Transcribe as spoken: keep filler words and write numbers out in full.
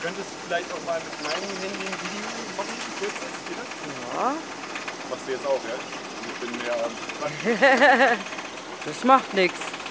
könntest du vielleicht auch mal mit meinem Handy ein Video machen, kurzes, geht das? Ja. Machst du jetzt auch, ja? Ich bin mehr... Ähm, Das macht nichts.